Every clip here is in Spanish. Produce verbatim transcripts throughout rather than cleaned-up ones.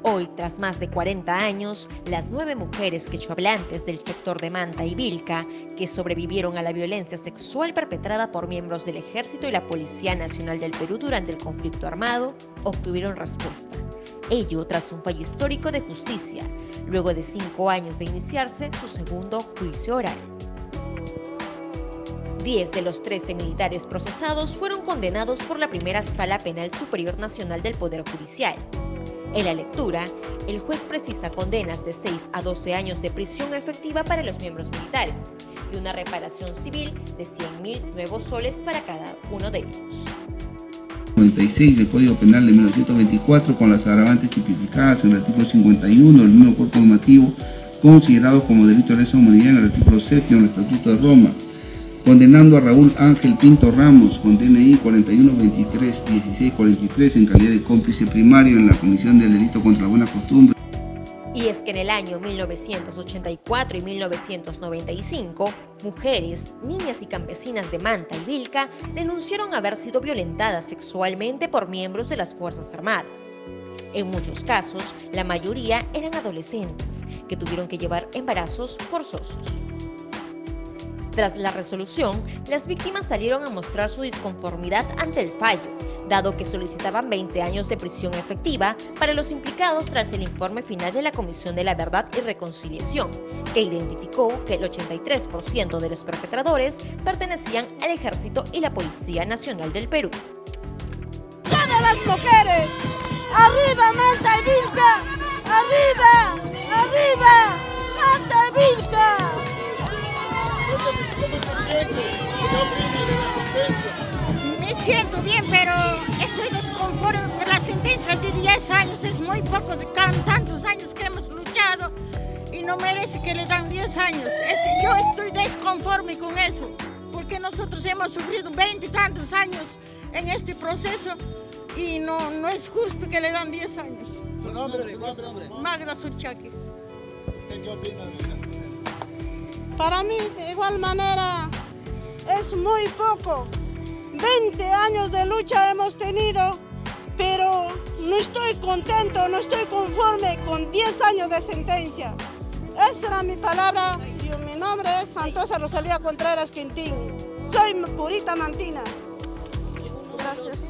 Hoy, tras más de cuarenta años, las nueve mujeres quechohablantes del sector de Manta y Vilca, que sobrevivieron a la violencia sexual perpetrada por miembros del Ejército y la Policía Nacional del Perú durante el conflicto armado, obtuvieron respuesta. Ello tras un fallo histórico de justicia, luego de cinco años de iniciarse su segundo juicio oral. Diez de los trece militares procesados fueron condenados por la primera Sala Penal Superior Nacional del Poder Judicial. En la lectura, el juez precisa condenas de seis a doce años de prisión efectiva para los miembros militares y una reparación civil de cien mil nuevos soles para cada uno de ellos. noventa y seis del Código Penal de mil novecientos veinticuatro, con las agravantes tipificadas en el artículo cincuenta y uno del mismo cuerpo normativo, considerados como delito de lesa humanidad en el artículo séptimo del Estatuto de Roma, condenando a Raúl Ángel Pinto Ramos con D N I cuarenta y uno veintitrés dieciséis cuarenta y tres en calidad de cómplice primario en la comisión del delito contra la buena costumbre. Y es que en el año mil novecientos ochenta y cuatro y mil novecientos noventa y cinco, mujeres, niñas y campesinas de Manta y Vilca denunciaron haber sido violentadas sexualmente por miembros de las Fuerzas Armadas. En muchos casos, la mayoría eran adolescentes que tuvieron que llevar embarazos forzosos. Tras la resolución, las víctimas salieron a mostrar su disconformidad ante el fallo, dado que solicitaban veinte años de prisión efectiva para los implicados tras el informe final de la Comisión de la Verdad y Reconciliación, que identificó que el ochenta y tres por ciento de los perpetradores pertenecían al Ejército y la Policía Nacional del Perú. ¡Todas las mujeres! ¡Arriba Manta y Vilca! ¡Arriba! ¡Arriba! ¡Manta y Vilca! Me siento bien, pero estoy desconforme por la sentencia de diez años. Es muy poco de tantos años que hemos luchado y no merece que le dan diez años. Es, yo estoy desconforme con eso, porque nosotros hemos sufrido veinte y tantos años en este proceso y no, no es justo que le dan diez años. ¿Su nombre? ¿Cuál nombre? Magda Surchaque. ¿Usted qué opina? Para mí, de igual manera, es muy poco. veinte años de lucha hemos tenido, pero no estoy contento, no estoy conforme con diez años de sentencia. Esa era mi palabra. Yo, mi nombre es Santosa Rosalía Contreras Quintín. Soy purita mantina. Gracias.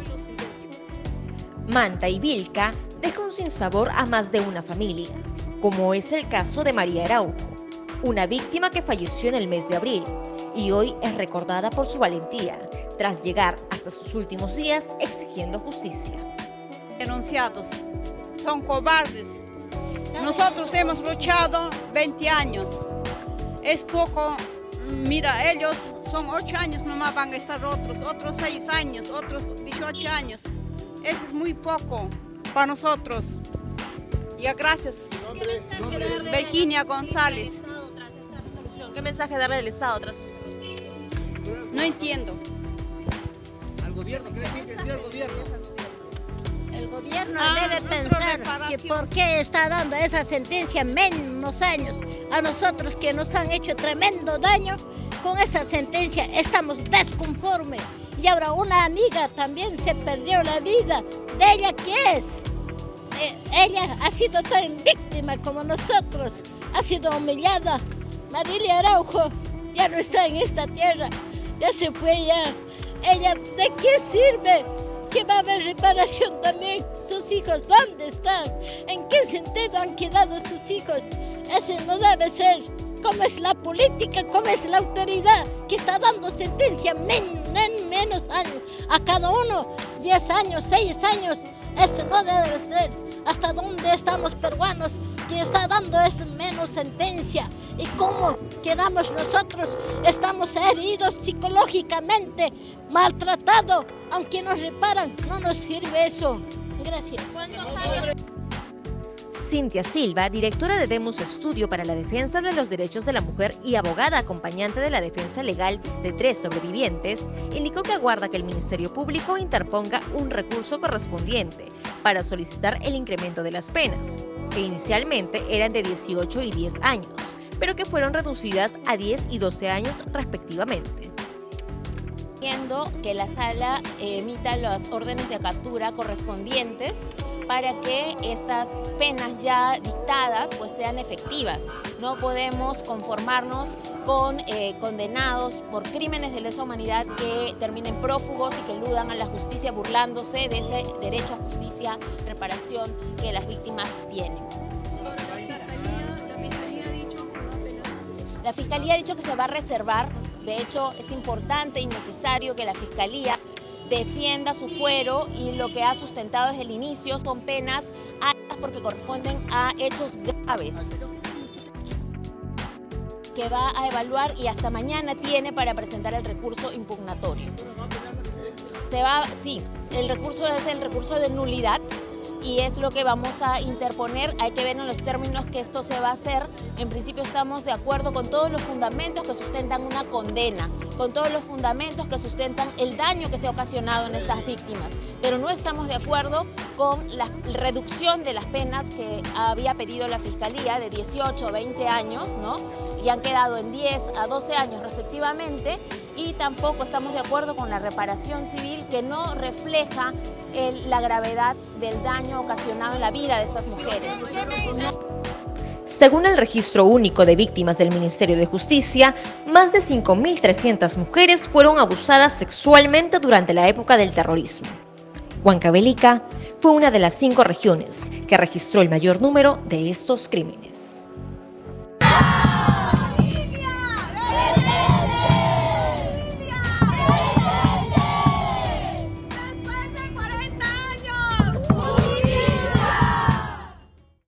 Manta y Vilca deja un sinsabor a más de una familia, como es el caso de María Araujo, una víctima que falleció en el mes de abril y hoy es recordada por su valentía, tras llegar hasta sus últimos días exigiendo justicia. Denunciados son cobardes. Nosotros hemos luchado veinte años. Es poco. Mira, ellos son ocho años nomás, van a estar otros, otros seis años, otros dieciocho años. Eso es muy poco para nosotros. Ya, gracias. ¿Nombre? ¿Nombre? Virginia González. ¿Qué mensaje darle al Estado tras? No entiendo. ¿Al gobierno? ¿Qué le tiene que decir al gobierno? El gobierno Ah, debe pensar que por qué está dando esa sentencia menos años a nosotros que nos han hecho tremendo daño. Con esa sentencia estamos desconformes. Y ahora una amiga también se perdió la vida. ¿De ella qué es? Eh, ella ha sido tan víctima como nosotros. Ha sido humillada. Marilia Araujo ya no está en esta tierra. Ya se fue ya. Ella, ¿de qué sirve? Que va a haber reparación también. Sus hijos, ¿dónde están? ¿En qué sentido han quedado sus hijos? Ese no debe ser. ¿Cómo es la política? ¿Cómo es la autoridad que está dando sentencia men, men, menos años? A cada uno, diez años, seis años. Eso no debe ser. ¿Hasta dónde estamos peruanos que está dando esa menos sentencia? ¿Y cómo quedamos nosotros? Estamos heridos psicológicamente, maltratados. Aunque nos reparan, no nos sirve eso. Gracias. Cintia Silva, directora de Demus Estudio para la Defensa de los Derechos de la Mujer y abogada acompañante de la defensa legal de tres sobrevivientes, indicó que aguarda que el Ministerio Público interponga un recurso correspondiente para solicitar el incremento de las penas, que inicialmente eran de dieciocho y diez años, pero que fueron reducidas a diez y doce años respectivamente. Pidiendo que la sala emita las órdenes de captura correspondientes para que estas penas ya dictadas pues sean efectivas. No podemos conformarnos con eh, condenados por crímenes de lesa humanidad que terminen prófugos y que eludan a la justicia burlándose de ese derecho a justicia, reparación que las víctimas tienen. La Fiscalía ha dicho que se va a reservar. De hecho, es importante y necesario que la Fiscalía defienda su fuero, y lo que ha sustentado desde el inicio son penas altas porque corresponden a hechos graves, que va a evaluar y hasta mañana tiene para presentar el recurso impugnatorio. Se va, sí, el recurso es el recurso de nulidad y es lo que vamos a interponer. Hay que ver en los términos que esto se va a hacer. En principio estamos de acuerdo con todos los fundamentos que sustentan una condena, con todos los fundamentos que sustentan el daño que se ha ocasionado en estas víctimas, pero no estamos de acuerdo con la reducción de las penas que había pedido la Fiscalía de dieciocho a veinte años, ¿no? Y han quedado en diez a doce años respectivamente, y tampoco estamos de acuerdo con la reparación civil, que no refleja el, la gravedad del daño ocasionado en la vida de estas mujeres. No. Según el Registro Único de Víctimas del Ministerio de Justicia, más de cinco mil trescientas mujeres fueron abusadas sexualmente durante la época del terrorismo. Huancavelica fue una de las cinco regiones que registró el mayor número de estos crímenes.